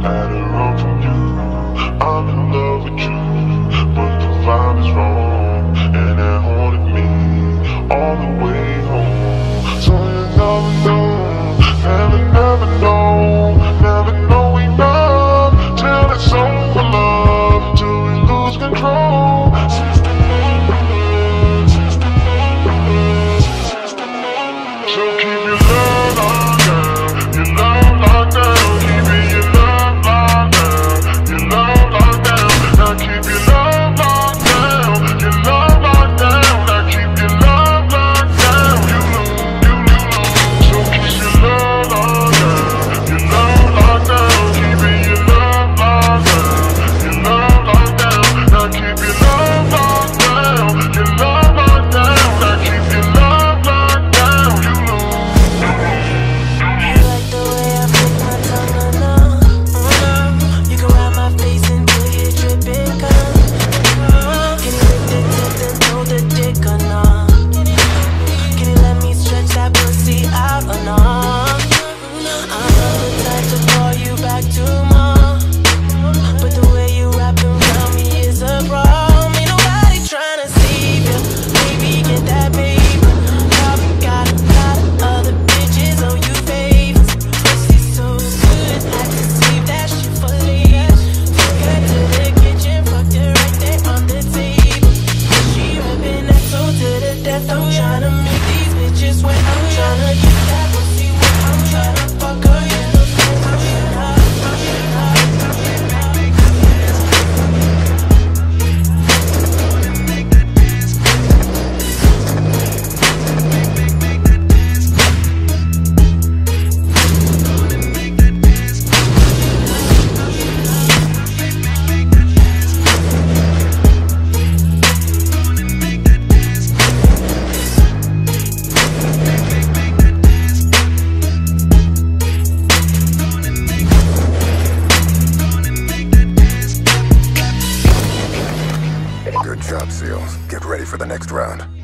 had to run from you. I'm in love with you, but the vibe is wrong, and it haunted me all the way home. So you never know, never know enough till it's over, love, till we lose control. So keep your love locked down, your love locked down, keeping your love locked down, your love locked down. Now keep your love locked down, your love locked down. Now keep your love locked down. You lose. So keep your love locked down, your love locked down, keeping your love locked down, your love locked down. Now keep your love locked down, your love locked down. Now keep your love locked down. You lose. You like the way I put my tongue on them. You can ride my face until you're dripping cum. Can you lick the tip and throw the dick or not? Can you let me stretch that pussy out or not? I'm not the type to call you back tomorrow, but the way you wrap around me is a problem. Ain't nobody tryna save you. Baby, get that paper. Probably got a lot of other bitches on you favors. Pussy so good, had to save that shit for later. Took her to the kitchen, fucked her right there on the table. She ripping that toe to the death. I'm tryna make these bitches wet. I'm tryna get that pussy wet. I'm tryna fuck her, yeah. Good job, SEALs. Get ready for the next round.